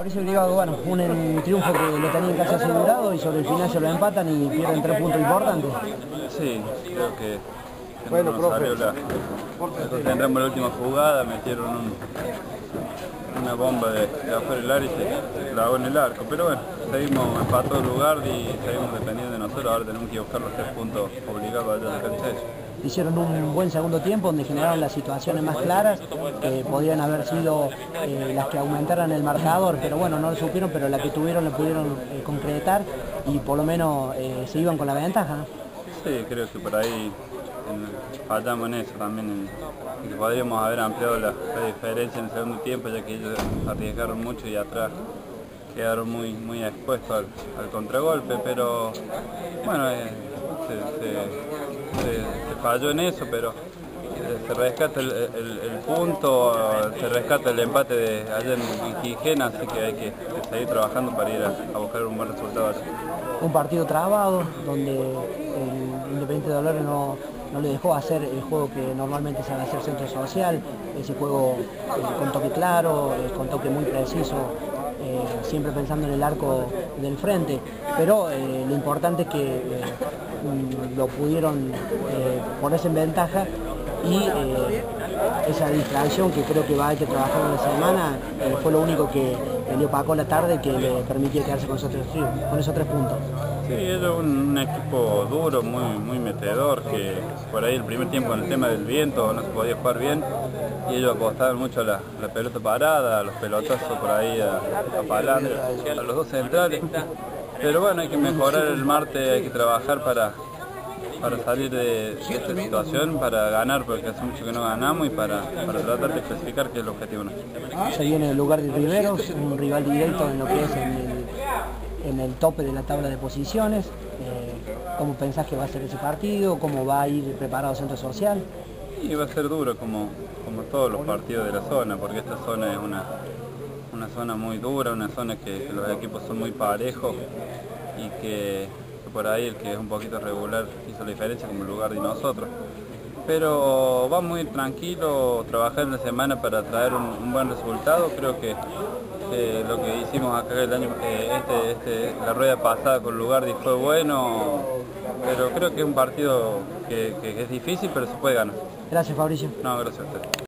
Fabricio Griego, bueno, un triunfo que lo tenían casi asegurado y sobre el final se lo empatan y pierden 3 puntos importantes. Sí, creo que bueno, no salió tendremos la última jugada, metieron una bomba de afuera del área y se clavó en el arco, pero bueno, seguimos empató el lugar y seguimos dependiendo de nosotros, ahora tenemos que buscar los 3 puntos obligados allá de cancha. Hicieron un buen segundo tiempo donde generaron las situaciones más claras, que podrían haber sido las que aumentaran el marcador, pero bueno, no lo supieron, pero la que tuvieron la pudieron concretar y por lo menos se iban con la ventaja, ¿no? Sí, creo que por ahí fallamos en eso también, en que podríamos haber ampliado la diferencia en el segundo tiempo, ya que ellos arriesgaron mucho y atrás quedaron muy expuestos al contragolpe, pero bueno, se falló en eso, pero se rescata el punto, se rescata el empate de allá en Quijena, así que hay que seguir trabajando para ir a buscar un buen resultado allá. Un partido trabado, donde el Independiente de Dolores no le dejó hacer el juego que normalmente sabe hacer Centro Social, ese juego con toque claro, con toque muy preciso, siempre pensando en el arco del frente, pero lo importante es que lo pudieron ponerse en ventaja y esa distracción que creo que va a haber que trabajar en la semana fue lo único que le opacó la tarde y que le permitió quedarse con esos 3 puntos. Sí, es un equipo duro, muy metedor, que por ahí el primer tiempo en el tema del viento no se podía jugar bien y ellos apostaban mucho a la pelota parada, a los pelotazos por ahí a Palandre, a los dos centrales, pero bueno, hay que mejorar el martes, hay que trabajar para salir de esta situación, para ganar, porque hace mucho que no ganamos y para tratar de clasificar, que es el objetivo nuestro. Se viene en el lugar de primeros, un rival directo en lo que es en el tope de la tabla de posiciones. ¿Cómo pensás que va a ser ese partido? ¿Cómo va a ir preparado Centro Social? Y va a ser duro como todos los partidos de la zona, porque esta zona es una zona muy dura, una zona que los equipos son muy parejos y que por ahí el que es un poquito regular hizo la diferencia como lugar de nosotros. Pero vamos a ir tranquilos, trabajar en la semana para traer un buen resultado. Creo que lo que hicimos acá el año, la rueda pasada con Lugardi fue bueno, pero creo que es un partido que es difícil, pero se puede ganar. Gracias, Fabricio. No, gracias a usted.